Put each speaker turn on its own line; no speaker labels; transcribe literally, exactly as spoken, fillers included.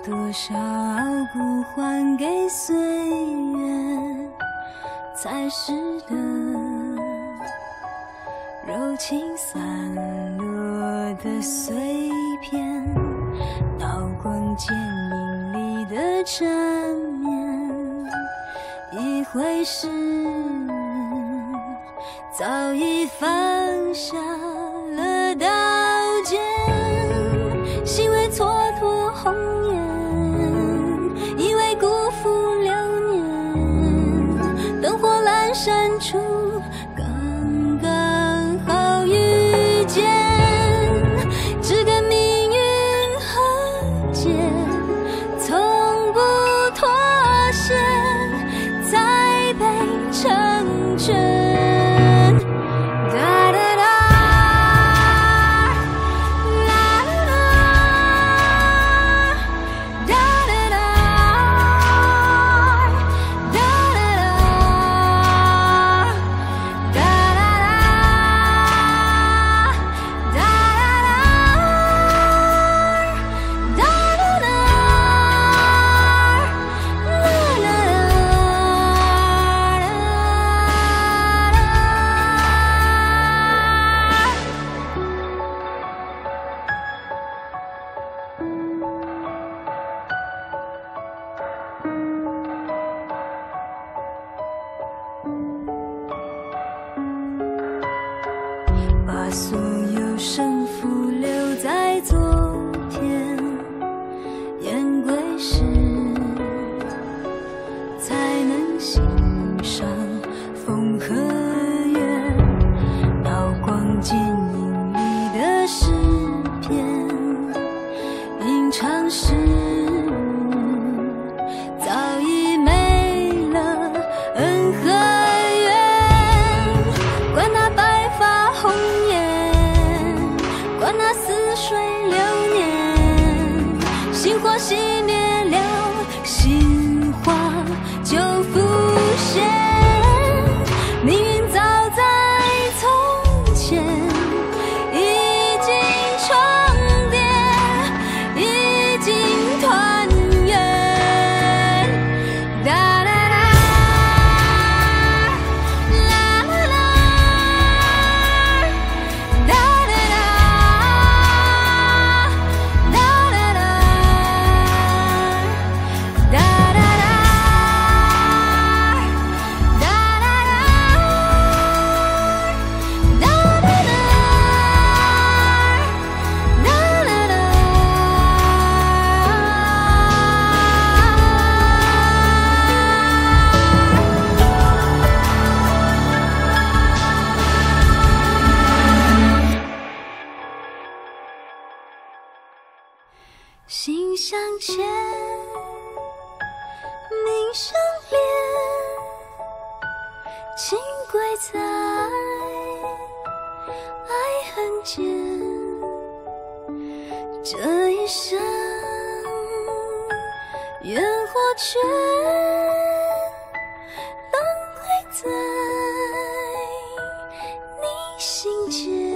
多少不还给岁月，才识得柔情散落的碎片，刀光剑影里的缠绵，一回事早已放下了刀剑，心为蹉跎红颜，以为辜负流年，灯火阑珊处刚刚好遇见，只跟命运和解，从不妥协，再被成全。把所有胜负留在昨天，言归时才能欣赏风和月，刀光剑影里的诗篇，吟唱时早已没了恩和怨，管那白发红管那似水流年，心火熄灭了，心花就浮现，命运早在从前已经重叠，已经团圆。哒啦啦，啦啦啦，哒啦心相牵，命相连，情归在爱恨间，这一生缘或缺，都归在你心间。